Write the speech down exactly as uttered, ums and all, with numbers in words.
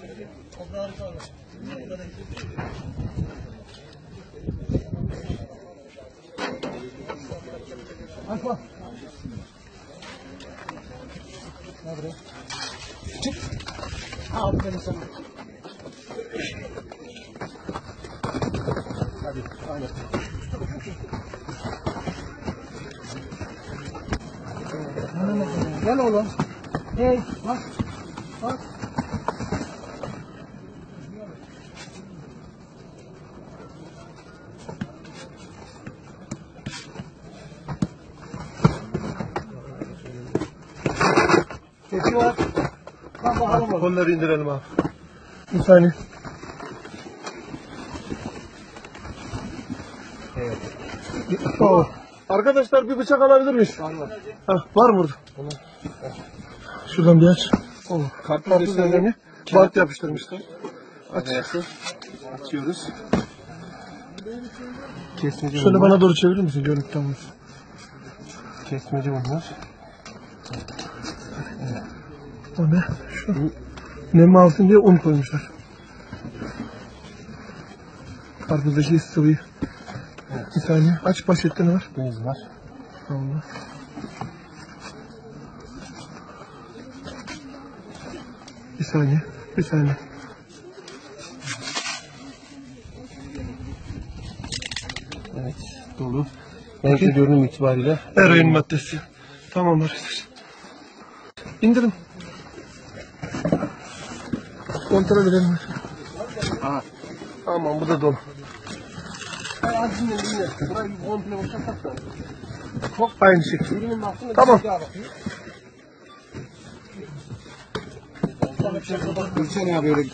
Açma. Ne buraya? Çık. Aferin sana. Hadi, aynen. Gel oğlum. Hey, bak. Bak. Keçi var. Bak bakalım. Kolları indirelim abi. Bir saniye. Evet. Oh. Arkadaşlar bir bıçak alabilir miyiz? Var var. Ha, var mı burada? Tamam. Şuradan bir aç. Oh. Karpuz Karpuz üzerine bant yapıştırmışlar. Aç. Açıyoruz. Kesmeci Şöyle bunlar. bana doğru çevirir misin? Görüntü tamam. Kesmeci bunlar. O ne? Şu. Nem alsın diye un koymuşlar. Karpuzdaki sıvıyı. Evet. Bir saniye. Aç poşette ne var? Bez var. Allah. Bir saniye. Bir saniye. Evet. Dolu. Renkli görünüm itibariyle. Eroin maddesi. Tamam arkadaşlar. İndirin. Kontrol edelim. Aha. Aman bu da dolu. Aynı şey. Tamam. Gülçen ya böyle.